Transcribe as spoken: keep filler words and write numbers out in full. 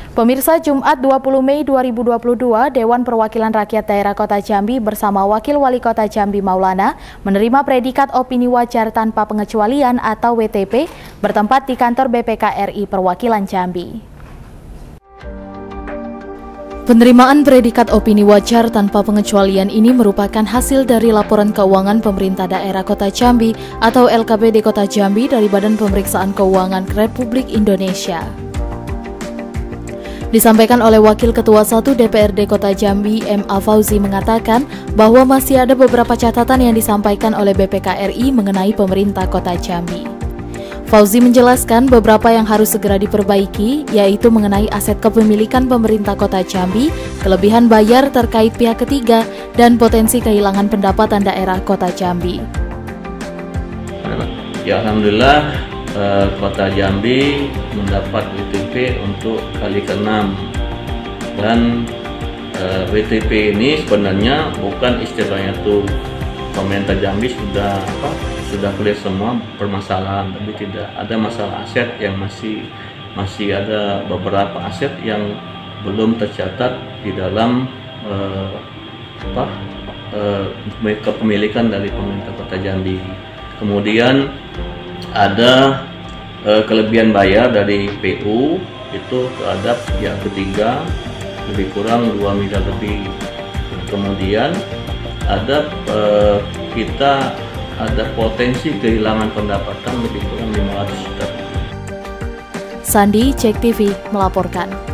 Pemirsa, Jumat dua puluh Mei dua ribu dua puluh dua, Dewan Perwakilan Rakyat Daerah Kota Jambi bersama Wakil Wali Kota Jambi Maulana menerima predikat opini wajar tanpa pengecualian atau W T P bertempat di kantor B P K R I Perwakilan Jambi. Penerimaan predikat opini wajar tanpa pengecualian ini merupakan hasil dari laporan keuangan pemerintah daerah Kota Jambi atau L K P D Kota Jambi dari Badan Pemeriksaan Keuangan Republik Indonesia. Disampaikan oleh Wakil Ketua satu D P R D Kota Jambi, M A Fauzi, mengatakan bahwa masih ada beberapa catatan yang disampaikan oleh B P K R I mengenai pemerintah Kota Jambi. Fauzi menjelaskan beberapa yang harus segera diperbaiki, yaitu mengenai aset kepemilikan pemerintah Kota Jambi, kelebihan bayar terkait pihak ketiga, dan potensi kehilangan pendapatan daerah Kota Jambi. Ya, Alhamdulillah, Kota Jambi mendapat W T P untuk kali keenam, dan uh, W T P ini sebenarnya bukan istilahnya tuh pemerintah Jambi sudah apa sudah clear semua permasalahan, tapi tidak ada masalah aset yang masih masih ada beberapa aset yang belum tercatat di dalam uh, apa uh, kepemilikan dari pemerintah Kota Jambi. Kemudian ada uh, kelebihan bayar dari P U itu terhadap pihak ketiga lebih kurang dua miliar lebih. Kemudian ada uh, kita ada potensi kehilangan pendapatan lebih kurang lima ratus juta. Sandi, Cek T V melaporkan.